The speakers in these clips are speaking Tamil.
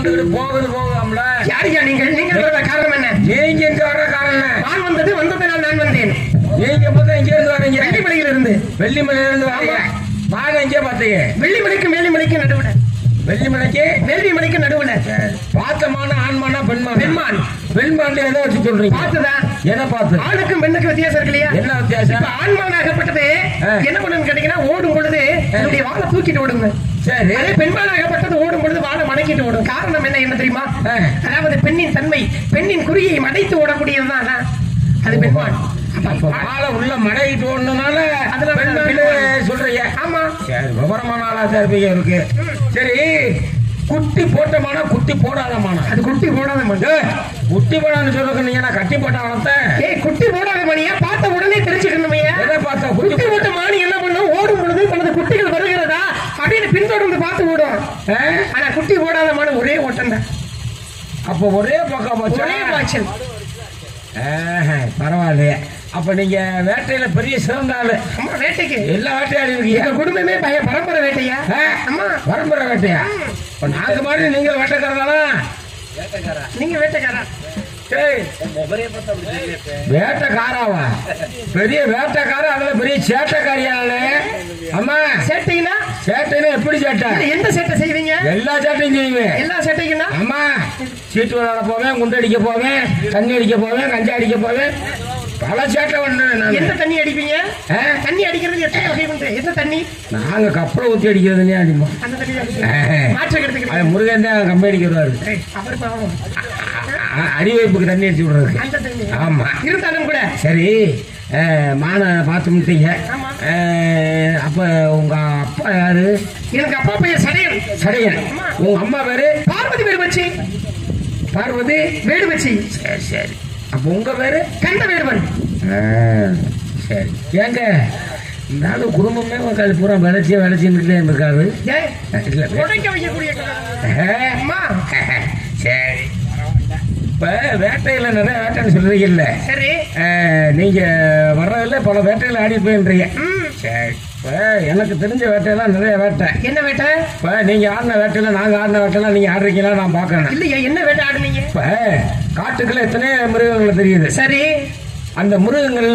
வந்துட்டு போகுது போகும்ல. யாரையா நீங்கள்? நீங்கள் வர காரணம் என்ன? நீங்க எங்க வர காரணம்? நான் வந்ததனால் நான் வந்தேன். நீங்க முதல்ல எங்க இருந்து வரீங்க? வெள்ளிமலையில் இருந்து. வெள்ளிமலையில இருந்து வரீங்க. வாங்க எங்கே பார்த்தீங்க? வெள்ளிமலைக்கும் வேலிமலைக்கும் நடுவுல. வெள்ளிமலைக்கு வேலிமலைக்கு நடுவுல. பார்த்தமான ஆண்மானா பெண்மான்? பெண்மான். பெண்மான்ல எதை வச்சு சொல்றீங்க? பார்த்ததா? எதை பார்த்து? ஆணுக்கும் பெண்ணுக்கும் வித்தியாசம் இருக்கு இல்லையா? என்ன வித்தியாசம்? ஆண்மானாகப்பட்டது என்ன பண்ணுன்னு கேட்டீங்கன்னா, ஓடும் பொழுது என்னுடைய வாழை தூக்கிட்டு ஓடுங்க. சரி. அதே பெண்மானாகப்பட்டது ஓடும் பொழுது வாழை மடக்கிட்டு ஓடும். காரணம் என்ன தெரியுமா? அதாவது பெண்ணின் தன்மை, பெண்ணின் குறியை மடைத்து ஓடக்கூடியதுதான் அது பெண்மான். வாழை உள்ள மடக்கிட்டு ஓடுனால அதுல சொல்றீங்க. ஆமா. சரி, விவரமான ஆளா இருப்பீங்க இருக்கு. சரி, குட்டி போட்டமான குட்டி போடாதமான? அது குட்டி போடாத மணி. குட்டி போடான்னு சொல்றதுக்கு நீங்க கட்டி போட்டாவனத்தை? குட்டி போடாத மணியா? பார்த்த உடனே தெரிஞ்சுக்கணுமையா? எதை பார்த்தா? குட்டி போட்ட மாணி என்ன பண்ணும்? ஓடும் பொழுது தனது குட்டிகள் வருகிறதா அப்படின்னு பின்தொடர்ந்து பார்த்து ஓடும். ஆனா குட்டி போடாத மாணி ஒரே ஓட்டம் தான். அப்ப ஒரே பக்கம் ஒரே பாய்ச்சல். பரவாயில்லையே. அப்ப நீங்க வேட்டையில பெரிய சிறந்த ஆளு. அம்மா வேட்டைக்கு எல்லா வேட்டையாடி இருக்கீங்க. குடும்பமே பரம்பரை வேட்டையா? அம்மா பரம்பரை வேட்டையா? நாங்க மாதிரி நீங்க வேட்டைக்காரதானா? நீங்க வேட்டைக்காரா? வேட்டைக்காராவா? பெரிய வேட்டைக்கார, அதுல பெரிய சேட்டைக்காரியாளு. அம்மா சேட்டைனா? சேட்டைனா எப்படி சேட்டை? எந்த சேட்டை செய்வீங்க? எல்லா சேட்டையும் செய்வேன். எல்லா சேட்டைக்குன்னா? அம்மா சீட்டு விளையாட போவேன், குண்டடிக்க போவேன், தண்ணி அடிக்க போவேன், கஞ்சா அடிக்க போவேன், பல சேட்டை பண்றேன். எந்த தண்ணி அடிப்பீங்க? தண்ணி அடிக்கிறது எத்தனை வகை உண்டு? எந்த தண்ணி? நாங்க கப்பலை ஊத்தி அடிக்கிறதுனே அடிப்போம். அந்த தண்ணி மாற்று முருகன் தான் கம்பி அடிக்கிறாரு. அடிவைப்புக்கு தண்ணி அடிச்சு விடுறது. ஆமா, இருந்தாலும் கூட. சரி, மானை பார்த்து முடித்தீங்க. அப்ப உங்க அப்பா யாரு? எனக்கு அப்பா பெயர் சடையன். சடையன். உங்க அம்மா பேரு? பார்வதி வேடுவச்சி. பார்வதி வேடுவச்சி. சரி சரி. அப்ப உங்க பேரு? கந்த வேடுவன். சரி. ஏங்க நானும் குடும்பமே உட்காந்து பூரா விளைச்சின்னு இருக்காரு. சரி, இப்ப வேட்டையில நிறைய வேட்டைன்னு சொல்றீங்கல்ல. சரி. நீங்க வர்றதில்ல பல வேட்டையில ஆடி போயின்றீங்க. சரி, இப்ப எனக்கு தெரிஞ்ச வேட்டையெல்லாம் நிறைய வேட்டை. என்ன வேட்டை? இப்ப நீங்க ஆடின வேட்டையில நாங்க ஆடின வேட்டையெல்லாம் நீங்க ஆடுறீங்களா நான் பாக்கணும். இல்லையா? என்ன வேட்டை ஆடுனீங்க? இப்ப காட்டுக்குள்ள எத்தனையோ மிருகங்கள் தெரியுது. சரி. அந்த மிருகங்கள்ல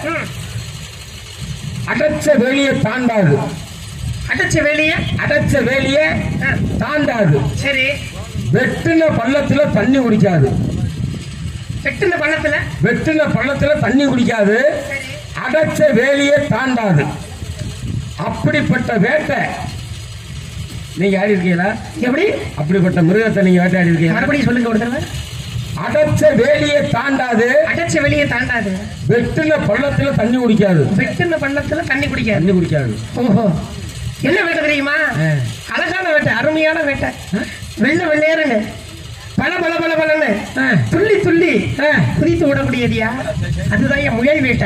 அடைச்ச வேலியை தாண்டாது. அடைச்ச வேலிய? அடைச்ச வேலியை தாண்டாது. சரி. வெட்டின பள்ளத்துல தண்ணி குடிக்காது. வெட்டின பள்ளத்துல? வெட்டின பள்ளத்துல தண்ணி குடிக்காது. அடைச்ச வேலியை தாண்டாது. அப்படிப்பட்ட வேட்டை நீங்க ஆடி இருக்கீங்களா? எப்படி? அப்படிப்பட்ட மிருகத்தை நீங்க வேட்டை ஆடி இருக்கீங்க? மறுபடியும் சொல்லுங்க ஒரு தடவை. அடைச்ச வேலியை தாண்டாது. அடைச்ச வேலியை தாண்டாது. வெட்டின பள்ளத்துல தண்ணி குடிக்காது. வெட்டின பள்ளத்துல தண்ணி குடிக்காது. தண்ணி குடிக்காது. ஓஹோ, என்ன வேட்டை தெரியுமா? அழகான வேட்டை, அருமையான வேட்டை. வெள்ளை வெள்ளையருன்னு பல பல பல பலன்னு துள்ளி துள்ளி குதித்து விடக்கூடியதியா, அதுதான் என் முயல் வேட்டை.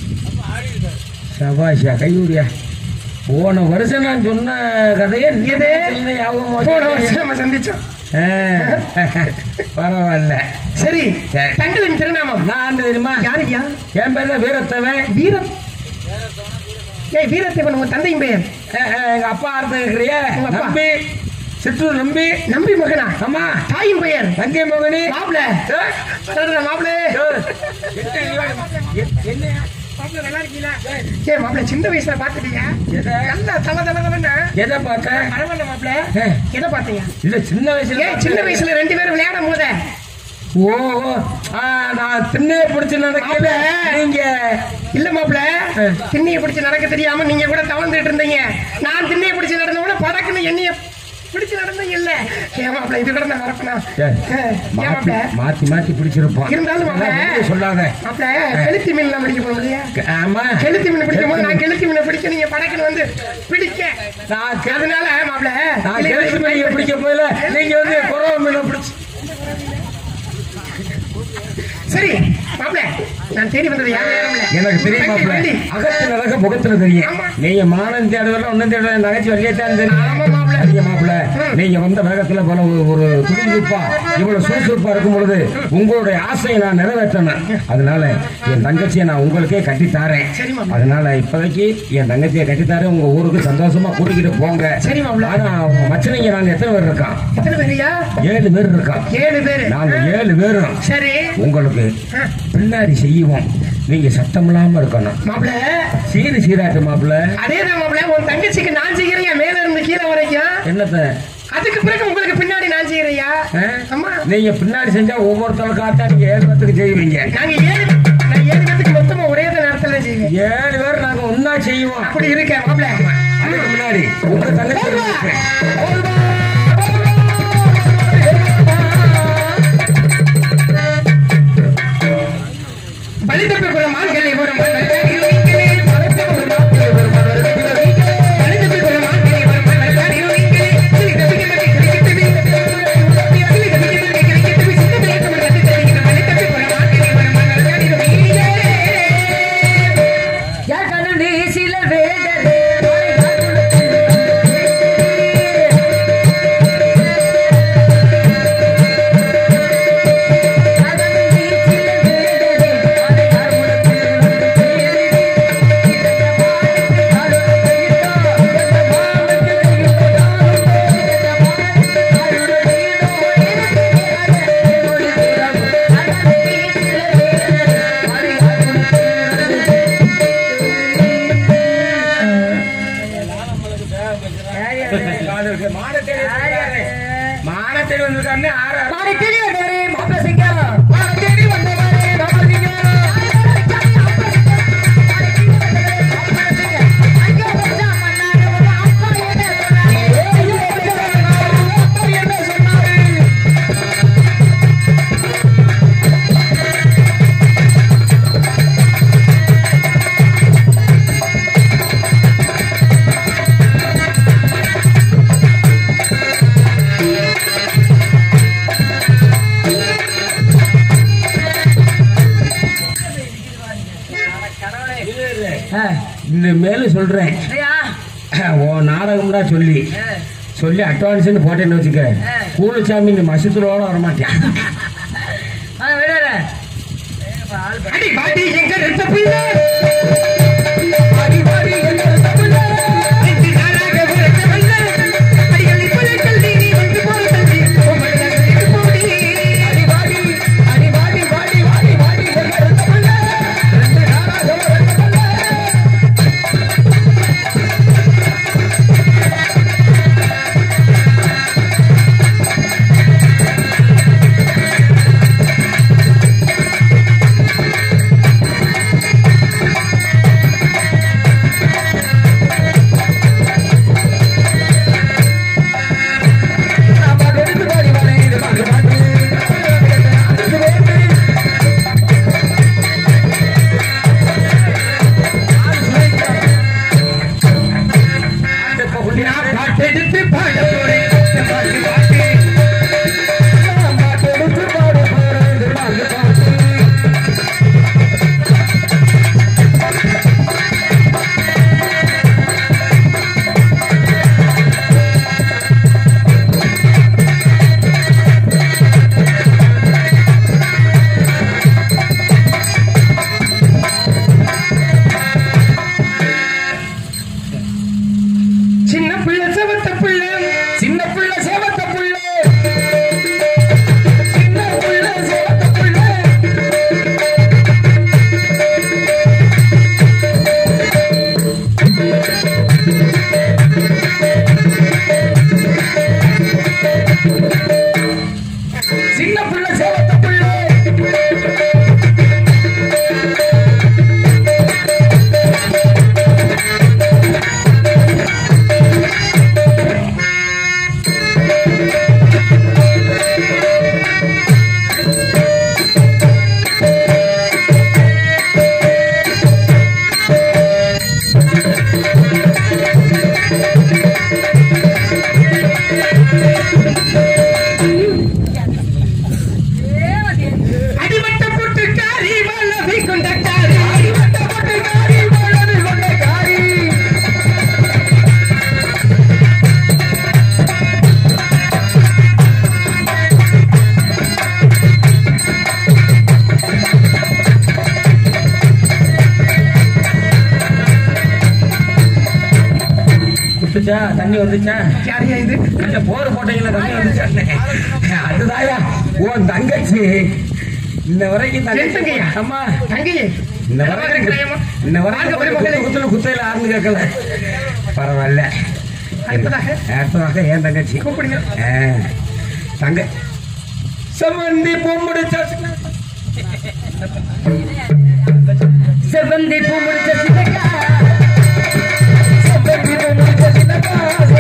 சபாஷா, கையூரியா. போன வருஷம் நான் சொன்ன கதையை போன வருஷம் நம்ம சந்திச்சோம். பரவாயில்ல. சரி, தங்களின் திருநாமம்? நான் தெரியுமா? யாருயா? என் பேர் தான் வீரத்தவன். வீரம்? ஏய், வீரத்தேவன் உங்க தந்தையும் பெயர்? எங்க அப்பா அர்த்தம் இருக்கிறிய நம்பி, சிற்றூர் நம்பி. நம்பி மகனா? ஆமா. தாயும் பெயர்? தங்கை மகனி. மாப்பிள மாப்பிள நல்லா இருக்கீங்களா? ஏ மாப்பிள, சின்ன வயசுல பாத்துட்டியா? நல்லா தல தல தலன்னு. எதை பார்த்தேன்? பரவாயில்ல மாப்பிள, எதை பார்த்தீங்க? இல்ல சின்ன வயசுல. சின்ன வயசுல ரெண்டு பேரும் விளையாடும் போத. ஓ, நான் திண்ணைய பிடிச்சு நடக்கல. நீங்க இல்ல மாப்பிள, திண்ணைய பிடிச்சு நடக்க தெரியாம நீங்க கூட தவழ்ந்துட்டு இருந்தீங்க. நான் திண்ணைய பிடிச்சு நடந்த கூட படக்குன்னு என்னைய பிடிச்சு நடந்தீங்க. இல்ல ஏன் மாப்பிள, இது கூட நான் வரப்பனா? மாத்தி மாத்தி பிடிச்சிருப்போம். இருந்தாலும் மாப்பிள சொல்லாத. மாப்பிள, கெளுத்தி மீன் பிடிக்க போனோம் இல்லையா? ஆமா, கெளுத்தி மீன் பிடிக்கும் போது நான் கெளுத்தி மீனை பிடிக்க நீங்க படக்குன்னு வந்து பிடிக்க, அதனால மாப்பிள நான் கெளுத்தி மீனை பிடிக்க போயில நீங்க வந்து குறவ மீனை பிடிச்சு. சரி மாப்பிள, நான் தேடி வந்தது யாரும் எனக்கு தெரியும் மாப்பிள்ள. அகத்துல அழக முகத்துல தெரியும். நீங்க மானம் தேடுவதில்ல ஒன்னும் தேடுவதில்ல நகைச்சு வெளியேத்தான் தெரியும் மாப்பிள்ள. நீங்க வந்த வேகத்துல போல ஒரு துடிதுப்பா இவ்வளவு சுறுசுறுப்பா இருக்கும் பொழுது உங்களுடைய ஆசையை நான் நிறைவேற்றணும். அதனால என் தங்கச்சியை நான் உங்களுக்கே கட்டித்தாரேன். அதனால இப்போதைக்கு என் தங்கச்சியை கட்டித்தாரேன். உங்க ஊருக்கு சந்தோஷமா கூட்டிக்கிட்டு போங்க. ஆனா உங்க மச்சனைங்க நாங்க எத்தனை பேர் இருக்கோம்? 7 பேர் இருக்கோம். 7 பேர். நாங்க 7 பேரும் சரி உங்களுக்கு பின்னாடி செய்வோம். நீங்க சத்தம் இல்லாம இருக்கணும் மாப்பிள்ள. சீராட்டு மாப்பிள்ள. அதேதான் மாப்பிள்ள. உன் தங்கச்சிக்கு நான் செய்யறேன் மேல இருந்து கீழே வரைக்கும். என்னத்த அதுக்கு பிறகு உங்களுக்கு பின்னாடி நான் செய்யறையா? நீங்க பின்னாடி செஞ்சா ஒவ்வொருத்தருக்கு ஆத்தா நீங்க 7 பேருக்கு செய்வீங்க. நாங்க 7 பேருக்கு மொத்தமா ஒரே நேரத்துல செய்வீங்க. 7 பேர் நாங்க ஒன்னா செய்வோம். அப்படி இருக்க மாப்பிள்ள. அதுக்கு முன்னாடி உங்க தங்கச்சி பலிதப்ப குரமான்களை வரும் மேலும் சொல்றேன். நாடகம் தான் சொல்லி அட்வான்ஸ் போட்டேன்னு வச்சுக்க கூலிச்சாமி இந்த மசத்தோட வரமாட்டேன். வந்துச்சா? தண்ணி வந்துச்சா? யாரையா இது? இந்த போர் போட்டீங்களா தண்ணி வந்துச்சா? அதுதாயா உன் தங்கச்சி இந்த வரைக்கும் தங்கச்சியா? அம்மா தங்கையே இந்த வரைக்கும் குத்தையில ஆரம்பி கேட்கல. பரவாயில்ல. அடுத்ததாக ஏன் தங்கச்சி கூப்பிடுங்க. தங்க செவந்தி பூ முடிச்ச செவந்தி பூ முடிச்ச சின்னக்கா, செவந்தி பூ முடிச்ச சின்னக்கா,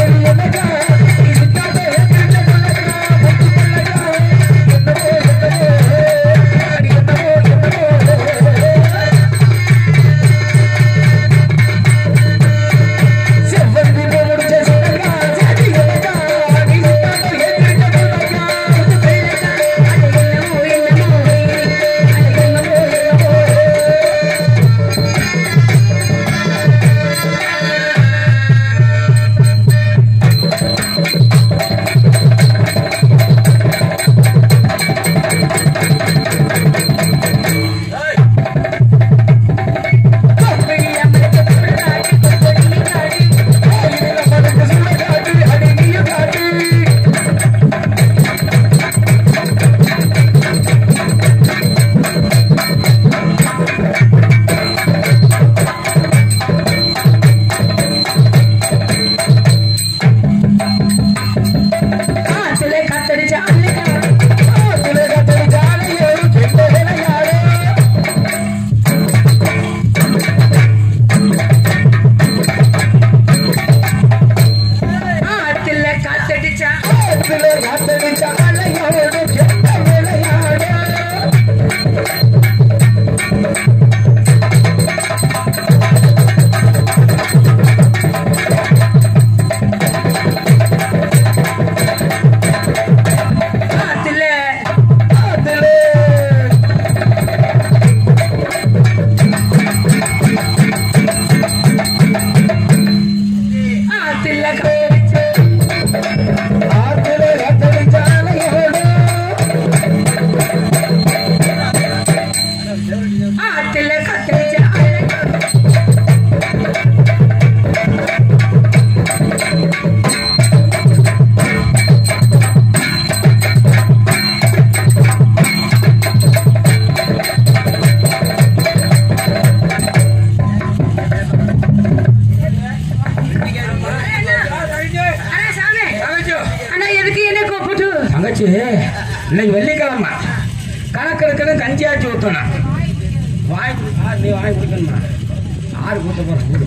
இன்னைக்கு வெள்ளிக்கிழமை கணக்கெடுக்கணும், கஞ்சி ஆச்சு ஊற்றணும். நீ வாங்கி கொடுக்கணுமா? ஆறு கூத்த போறேன்.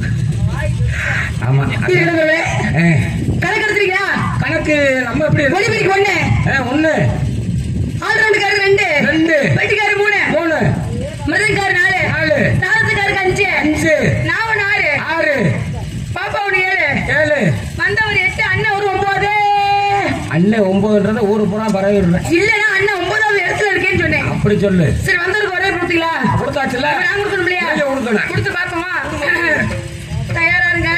ஆமா கணக்கெடுத்துறீங்களா? கணக்கு நம்ம எப்படி ஒண்ணு ஒண்ணு, ஆல்ரவுண்டுக்காரர் ரெண்டு, வெட்டிக்காரர் மூணு, மிருதங்காரர் நாலு, தாளத்துக்காரருக்கு அஞ்சு, நான் 6, பாப்பா 7, வந்தவர் 8, அண்ணன் ஒரு 9. அண்ணன் 9ன்றத ஊரு பூரா பரவி விடுறேன். இல்லன்னா அண்ணன் 9வது இடத்துல இருக்கேன்னு சொன்னேன். அப்படி சொல்லு. சரி, வந்தவருக்கு ஒரே கொடுத்தீங்களா? கொடுத்தாச்சுல. நான் கொடுக்கணும் இல்லையா? கொடுக்கணும். கொடுத்து பார்ப்போமா? தயாரா இருங்க.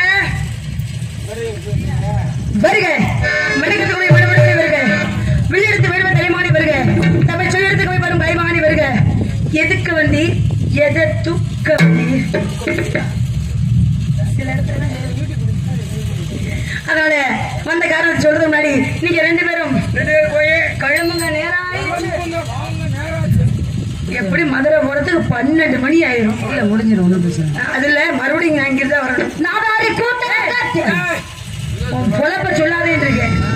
வருக மணிக்கட்டுக்குரிய விடுபடுத்தி வருக, விழியெடுத்து வருவ தலைமாறி வருக, தமிழ் சொல்லெடுத்து போய் வரும் கைமாறி வருக. எதுக்கு வந்தி? எதை தூக்க வந்தி? சில இடத்துல அதனால வந்த காரணத்தை சொல்றது முன்னாடி நீங்க 2 பேரும் போய் கிளம்புங்க. நேரம் எப்படி மதுரை போறதுக்கு 12 மணி ஆயிரும். இல்ல முடிஞ்சிடும், ஒண்ணு பிரச்சனை. அதுல மறுபடியும் நான் இங்கிருந்தா வரணும். நாதாரி கூட்ட பொழப்ப சொல்லாதேன்னு இருக்கேன்.